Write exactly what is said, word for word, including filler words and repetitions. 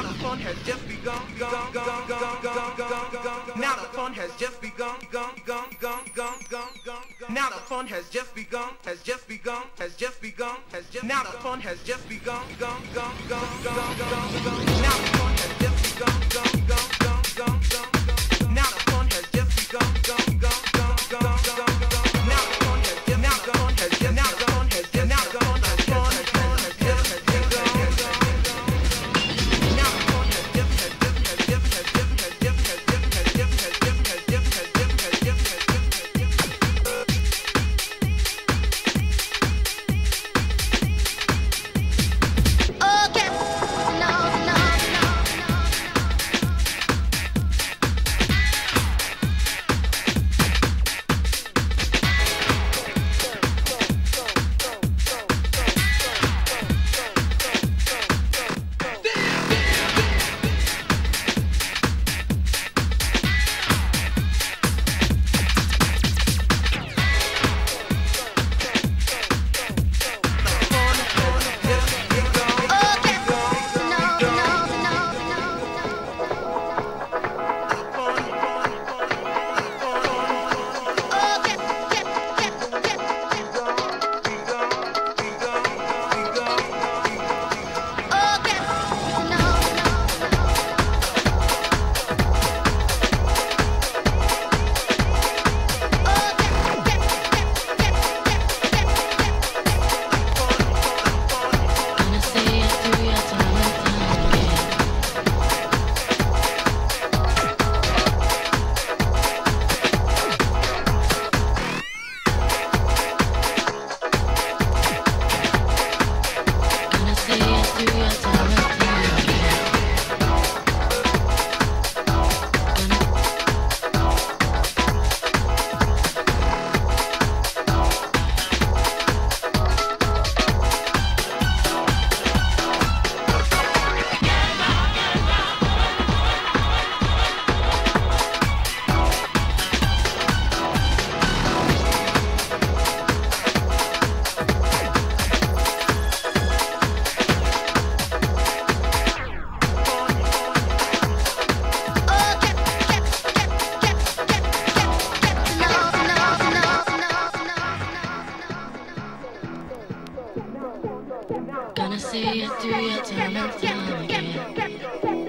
the fun has just begun. Now the fun has just begun. Now the fun has just begun. Has just begun. Has just begun. Has just. Now the fun has just begun. Now the fun has just begun. Now the fun has just begun. Now the fun has just. Now the fun has just. Now the fun has just. Now the fun has just. Now the fun has just. Gonna see it through your time and time again.